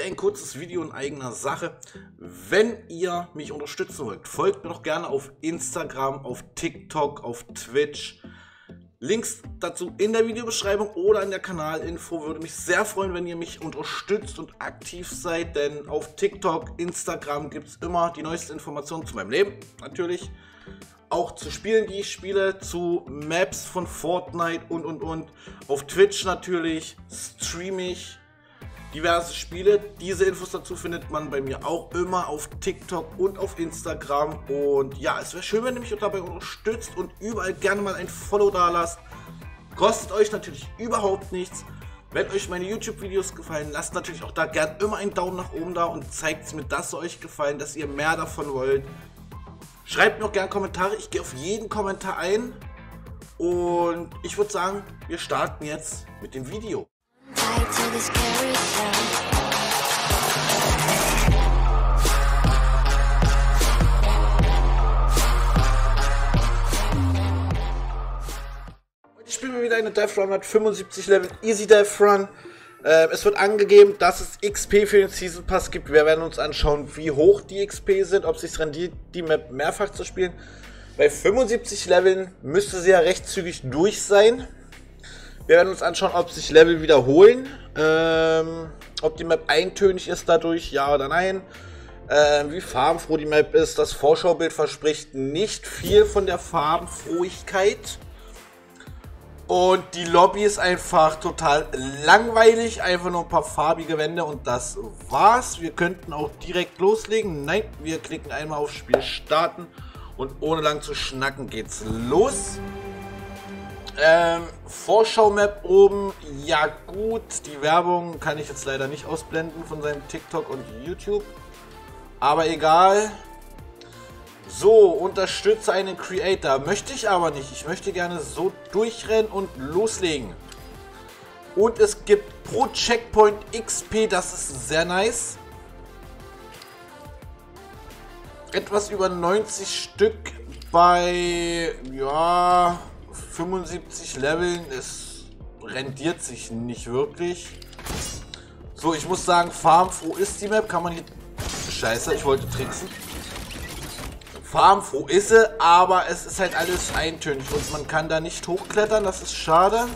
ein kurzes Video in eigener Sache. Wenn ihr mich unterstützen wollt, folgt mir doch gerne auf Instagram, auf TikTok, auf Twitch. Links dazu in der Videobeschreibung oder in der Kanalinfo. Würde mich sehr freuen, wenn ihr mich unterstützt und aktiv seid, denn auf TikTok, Instagram gibt es immer die neuesten Informationen zu meinem Leben, natürlich. Auch zu Spielen, die ich spiele, zu Maps von Fortnite und. Auf Twitch natürlich streame ich diverse Spiele. Diese Infos dazu findet man bei mir auch immer auf TikTok und auf Instagram. Und ja, es wäre schön, wenn ihr mich dabei unterstützt und überall gerne mal ein Follow da lasst. Kostet euch natürlich überhaupt nichts. Wenn euch meine YouTube-Videos gefallen, lasst natürlich auch da gerne immer einen Daumen nach oben da und zeigt mir, dass sie euch gefallen, dass ihr mehr davon wollt. Schreibt mir auch gerne Kommentare, ich gehe auf jeden Kommentar ein. Und ich würde sagen, wir starten jetzt mit dem Video. Ich spiele mir wieder eine Death Run mit 75 Level Easy Death Run. Es wird angegeben, dass es XP für den Season Pass gibt. Wir werden uns anschauen, wie hoch die XP sind, ob es sich rendiert, die Map mehrfach zu spielen. Bei 75 Leveln müsste sie ja recht zügig durch sein. Wir werden uns anschauen, ob sich Level wiederholen, ob die Map eintönig ist dadurch, ja oder nein. Wie farbenfroh die Map ist. Das Vorschaubild verspricht nicht viel von der Farbenfrohigkeit. Und die Lobby ist einfach total langweilig. Einfach nur ein paar farbige Wände und das war's. Wir könnten auch direkt loslegen. Nein, wir klicken einmal auf Spiel starten. Und ohne lang zu schnacken geht's los. Vorschau-Map oben. Ja gut, die Werbung kann ich jetzt leider nicht ausblenden von seinem TikTok und YouTube. Aber egal. So, unterstütze einen Creator. Möchte ich aber nicht. Ich möchte gerne so durchrennen und loslegen. Und es gibt pro Checkpoint XP. Das ist sehr nice. Etwas über 90 Stück bei, ja, 75 Leveln. Es rendiert sich nicht wirklich. So, ich muss sagen, farbenfroh ist die Map. Kann man hier... Scheiße, ich wollte tricksen. Farbenfroh ist sie, aber es ist halt alles eintönig und man kann da nicht hochklettern, das ist schade.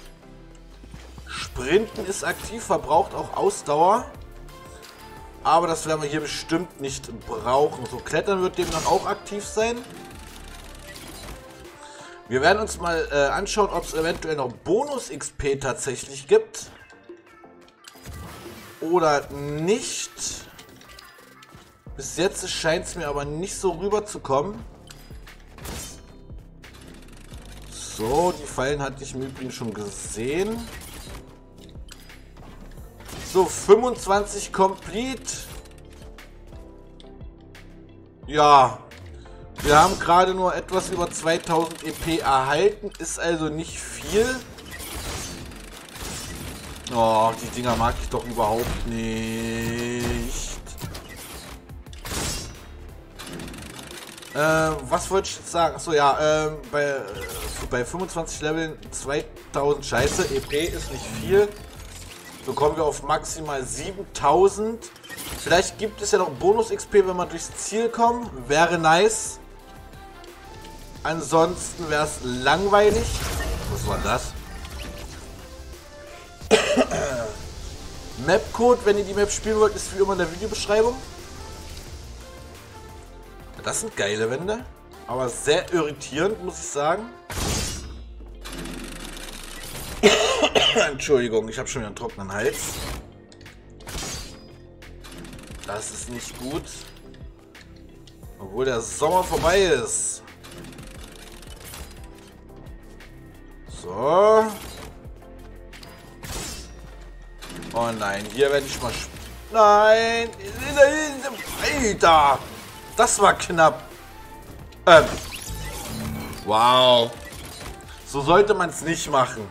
Sprinten ist aktiv, verbraucht auch Ausdauer. Aber das werden wir hier bestimmt nicht brauchen. So, Klettern wird demnach auch aktiv sein. Wir werden uns mal anschauen, ob es eventuell noch Bonus-XP tatsächlich gibt. Oder nicht. Bis jetzt scheint es mir aber nicht so rüber zu kommen. So, die Fallen hatte ich im Übrigen schon gesehen. So, 25 complete. Ja, wir haben gerade nur etwas über 2000 EP erhalten. Ist also nicht viel. Oh, die Dinger mag ich doch überhaupt nicht. Was wollte ich jetzt sagen? Achso, ja, bei 25 Leveln 2000 Scheiße. EP ist nicht viel. So kommen wir auf maximal 7000. Vielleicht gibt es ja noch Bonus-XP, wenn wir durchs Ziel kommen. Wäre nice. Ansonsten wäre es langweilig. Was war das? Map-Code, wenn ihr die Map spielen wollt, ist wie immer in der Videobeschreibung. Das sind geile Wände, aber sehr irritierend, muss ich sagen. Entschuldigung, ich habe schon wieder einen trockenen Hals. Das ist nicht gut. Obwohl der Sommer vorbei ist. So. Oh nein, hier werde ich mal... Nein! Alter! Das war knapp. Wow. So sollte man es nicht machen.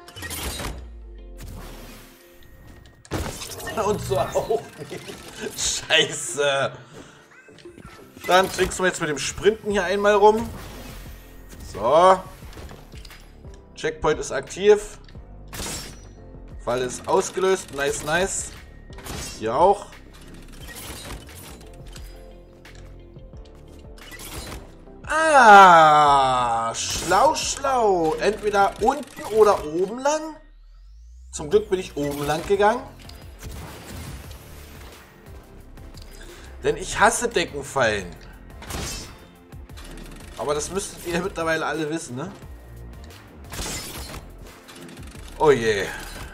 Und so auch nicht. Scheiße. Dann tricksen wir jetzt mit dem Sprinten hier einmal rum. So. Checkpoint ist aktiv. Fall ist ausgelöst. Nice, nice. Hier auch. Ah, schlau, schlau. Entweder unten oder oben lang. Zum Glück bin ich oben lang gegangen. Denn ich hasse Deckenfallen. Aber das müsstet ihr mittlerweile alle wissen, ne? Oh je.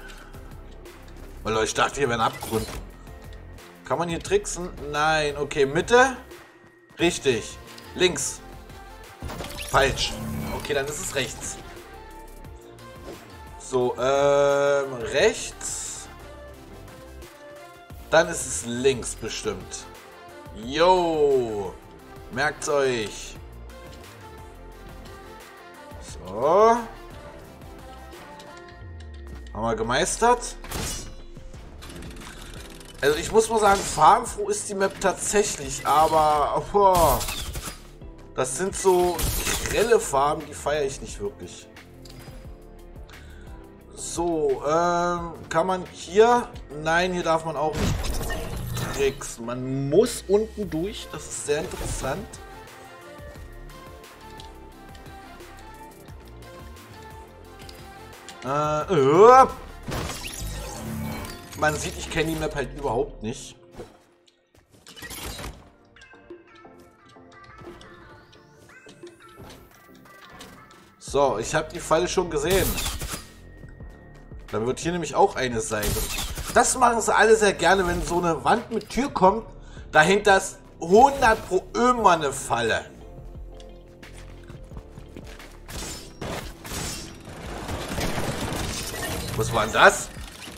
Oh Leute, ich dachte, hier wäre ein Abgrund. Kann man hier tricksen? Nein. Okay, Mitte. Richtig. Links. Falsch. Okay, dann ist es rechts. So, rechts. Dann ist es links bestimmt. Jo. Merkt's euch. So. Haben wir gemeistert. Also ich muss mal sagen, farbenfroh ist die Map tatsächlich, aber oh, das sind so grelle Farben, die feiere ich nicht wirklich. So, kann man hier? Nein, hier darf man auch nicht tricksen. Man muss unten durch, das ist sehr interessant. Man sieht, ich kenne die Map halt überhaupt nicht. So, ich habe die Falle schon gesehen. Dann wird hier nämlich auch eine sein. Das machen sie alle sehr gerne, wenn so eine Wand mit Tür kommt. Dahinter ist 100 pro immer eine Falle. Was war denn das?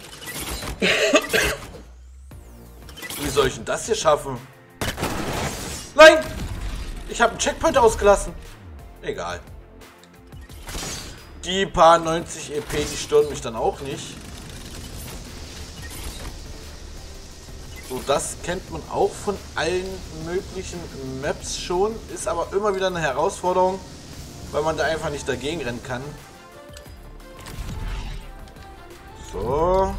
Wie soll ich denn das hier schaffen? Nein! Ich habe einen Checkpoint ausgelassen. Egal. Die paar 90 EP, die stören mich dann auch nicht. So, das kennt man auch von allen möglichen Maps schon. Ist aber immer wieder eine Herausforderung, weil man da einfach nicht dagegen rennen kann. So.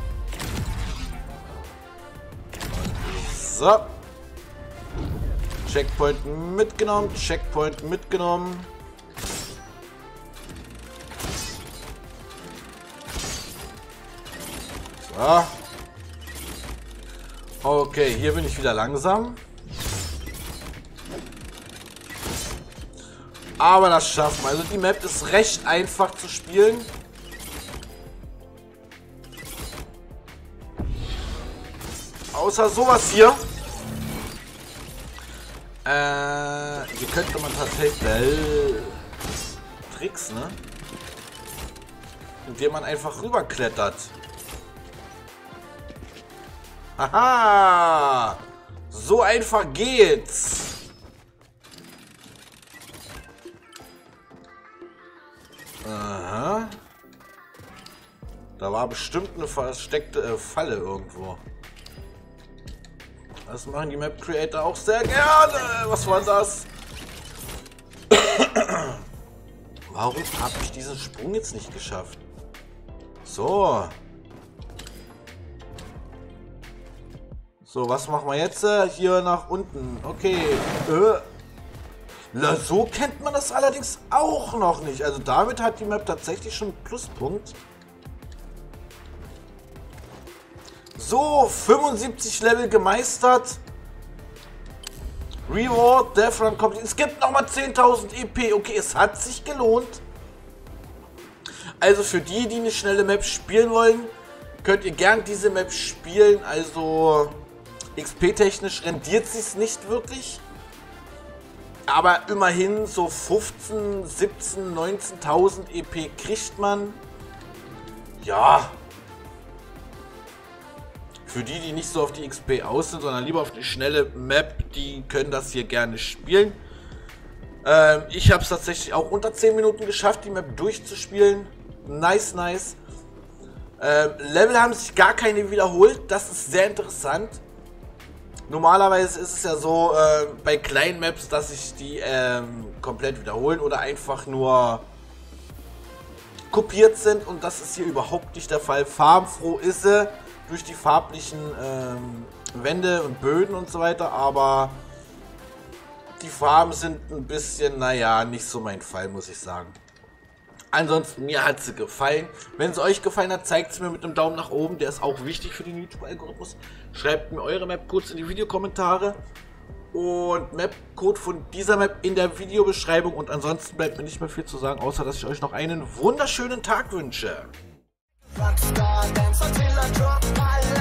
So. Checkpoint mitgenommen. Checkpoint mitgenommen. So. Okay, hier bin ich wieder langsam. Aber das schaffen wir. Also die Map ist recht einfach zu spielen. Außer sowas hier. Hier könnte man tatsächlich Tricks, ne? Indem man einfach rüberklettert. Haha! So einfach geht's. Aha. Da war bestimmt eine versteckte Falle irgendwo. Das machen die Map Creator auch sehr gerne. Was war das? Warum habe ich diesen Sprung jetzt nicht geschafft? So. So, was machen wir jetzt? Hier nach unten. Okay. Na, so kennt man das allerdings auch noch nicht. Also damit hat die Map tatsächlich schon einen Pluspunkt. So, 75 Level gemeistert. Reward, Death Run Complete. Es gibt nochmal 10.000 EP. Okay, es hat sich gelohnt. Also für die, die eine schnelle Map spielen wollen, könnt ihr gern diese Map spielen. Also XP-technisch rendiert sie es nicht wirklich. Aber immerhin so 15, 17, 19.000 EP kriegt man. Ja. Für die, die nicht so auf die XP aus sind, sondern lieber auf die schnelle Map, die können das hier gerne spielen. Ich habe es tatsächlich auch unter 10 Minuten geschafft, die Map durchzuspielen. Nice, nice. Level haben sich gar keine wiederholt. Das ist sehr interessant. Normalerweise ist es ja so bei kleinen Maps, dass sich die komplett wiederholen oder einfach nur kopiert sind. Und das ist hier überhaupt nicht der Fall. Farbenfroh ist sie. Durch die farblichen Wände und Böden und so weiter, aber die Farben sind ein bisschen, naja, nicht so mein Fall, muss ich sagen. Ansonsten, mir hat sie gefallen. Wenn es euch gefallen hat, zeigt es mir mit einem Daumen nach oben. Der ist auch wichtig für den YouTube-Algorithmus. Schreibt mir eure Map-Codes in die Videokommentare. Und Map-Code von dieser Map in der Videobeschreibung. Und ansonsten bleibt mir nicht mehr viel zu sagen, außer dass ich euch noch einen wunderschönen Tag wünsche.